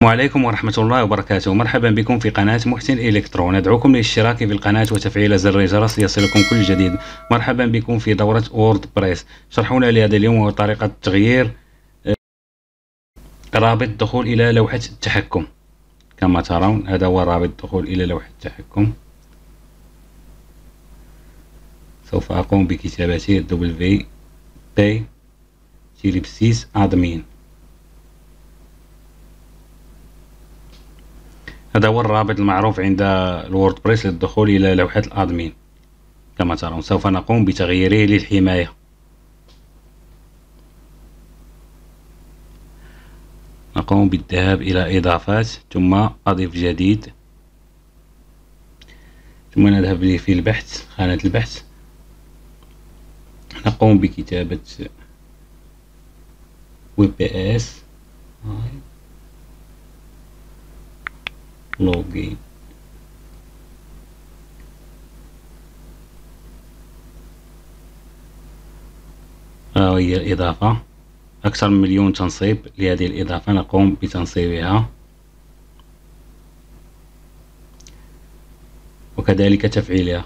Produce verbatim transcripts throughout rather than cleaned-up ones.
السلام عليكم ورحمة الله وبركاته. مرحبا بكم في قناة محسن إلكترو. ندعوكم للاشتراك في القناة وتفعيل زر الجرس ليصلكم كل جديد. مرحبا بكم في دورة وورد بريس. شرحنا لهذا اليوم هو طريقة تغيير رابط الدخول إلى لوحة التحكم. كما ترون هذا هو رابط الدخول إلى لوحة التحكم. سوف أقوم بكتابة دبليو بي تيليبسيس أدمين. هذا هو الرابط المعروف عند الووردبريس للدخول إلى لوحة الأدمين. كما ترون سوف نقوم بتغييره للحماية. نقوم بالذهاب إلى إضافات ثم أضف جديد، ثم نذهب في البحث، خانة البحث، نقوم بكتابة ويب بي اس لوجين. ها هي الإضافة، أكثر من مليون تنصيب لهذه الإضافة، نقوم بتنصيبها وكذلك تفعيلها.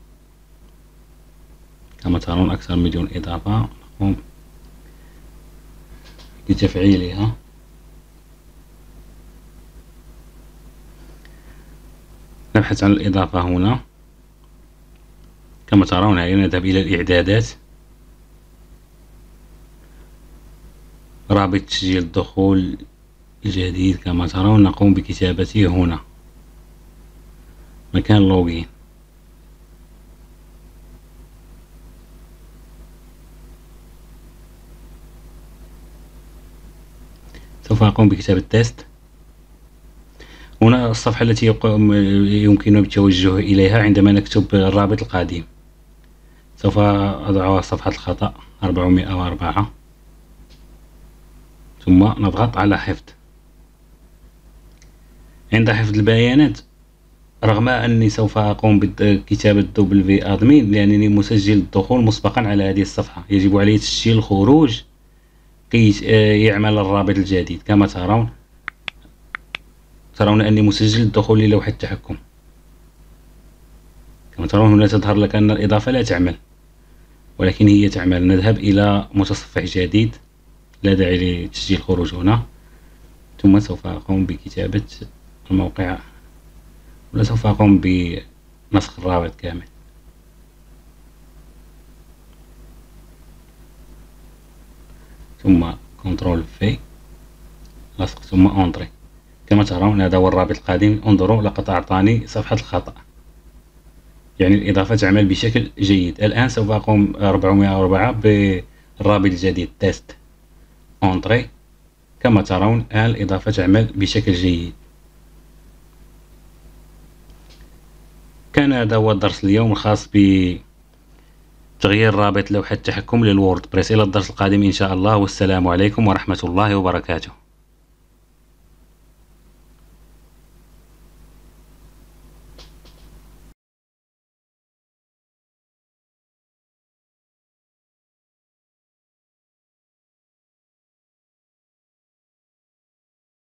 كما ترون أكثر من مليون إضافة، نقوم بتفعيلها. نبحث عن الإضافة هنا. كما ترون هنا نذهب إلى الإعدادات، رابط تسجيل الدخول الجديد. كما ترون نقوم بكتابته هنا مكان لوجين. سوف أقوم بكتابة تيست. هنا الصفحة التي يمكننا التوجه إليها عندما نكتب الرابط القديم. سوف أضع صفحة الخطأ أربعمائة وأربعة، ثم نضغط على حفظ. عند حفظ البيانات، رغم أني سوف أقوم بكتابة دبليو أدمين لأنني مسجل الدخول مسبقا على هذه الصفحة، يجب علي تسجيل الخروج كي يعمل الرابط الجديد. كما ترون ترون أني مسجل الدخول للوحة التحكم. كما ترون هنا تظهر لك أن الإضافة لا تعمل، ولكن هي تعمل. نذهب إلى متصفح جديد، لا داعي لتسجيل الخروج هنا، ثم سوف أقوم بكتابة الموقع، ولا سوف أقوم بنسخ الرابط كامل. ثم كنترول في لصق، ثم أنتري. كما ترون هذا هو الرابط القديم. انظروا لقد أعطاني صفحة الخطأ، يعني الإضافة تعمل بشكل جيد. الآن سوف أقوم أربعمائة وأربعة بالرابط الجديد تيست أنتري. كما ترون الآن الإضافة تعمل بشكل جيد. كان هذا هو الدرس اليوم الخاص بتغيير رابط لوحة التحكم للووردبريس. إلى الدرس القادم إن شاء الله، والسلام عليكم ورحمة الله وبركاته.